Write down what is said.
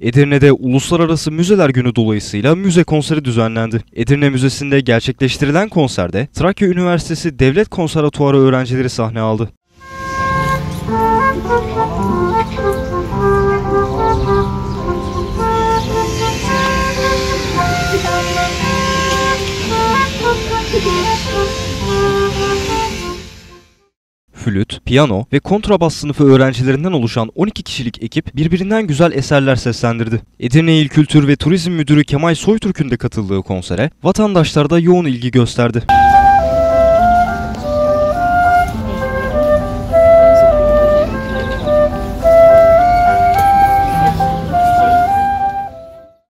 Edirne'de Uluslararası Müzeler Günü dolayısıyla müze konseri düzenlendi. Edirne Müzesi'nde gerçekleştirilen konserde Trakya Üniversitesi Devlet Konservatuarı öğrencileri sahne aldı. Flüt, piyano ve kontrabas sınıfı öğrencilerinden oluşan 12 kişilik ekip birbirinden güzel eserler seslendirdi. Edirne İl Kültür ve Turizm Müdürü Kemal Soytürk'ün de katıldığı konsere vatandaşlar da yoğun ilgi gösterdi.